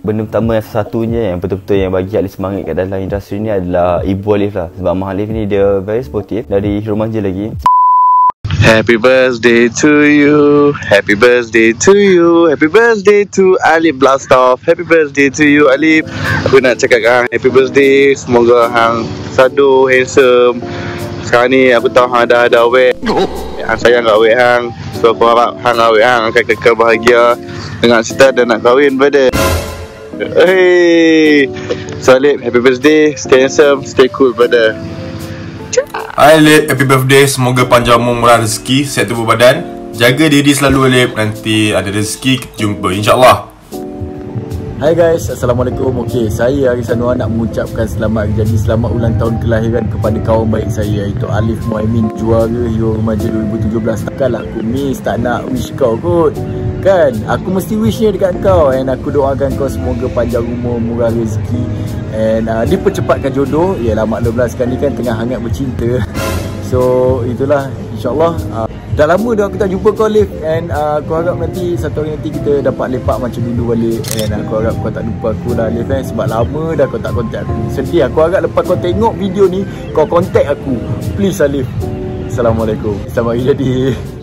Benda pertama satunya yang betul-betul yang bagi Alif semangat kat dalam industri ni adalah ibu Alif lah. Sebab mak Alif ni dia very supportive dari remaja lagi. Happy birthday to you, happy birthday to you, happy birthday to Alif Blastov, happy birthday to you Alif. Aku nak cakap hang happy birthday, semoga hang sadu, handsome. Sekarang ni aku tahu hang dah ada awet, hang sayang kat awet hang. So aku harap hang awet hang akan kekal bahagia dengan Sita dan nak kahwin pada. Hey, so Alif, happy birthday, stay handsome, stay cool brother. Hai Alif, happy birthday. Semoga panjang umur, murah rezeki, sihat tubuh badan. Jaga diri selalu Alif. Nanti ada rezeki kita jumpa insyaAllah. Hai guys, Assalamualaikum. Okey, saya Haris Anwar nak mengucapkan selamat ulang tahun kelahiran kepada kawan baik saya, iaitu Alif Muaimin, juara Hero Remaja 2017. Takkanlah aku miss, tak nak wish kau kot. Kan, aku mesti wishnya dekat kau. And aku doakan kau semoga panjang umur, murah rezeki, and dipercepatkan jodoh. Yalah, maklumlah sekarang ni kan tengah hangat bercinta. So itulah, insyaAllah dah lama dah aku tak jumpa kau Alif. And aku harap nanti satu hari nanti kita dapat lepak macam dulu balik. And aku harap kau tak lupa aku lah Alif, sebab lama dah kau tak contact aku. Sedih, aku harap lepas kau tengok video ni kau contact aku, please Alif. Assalamualaikum, selamat hari jadi.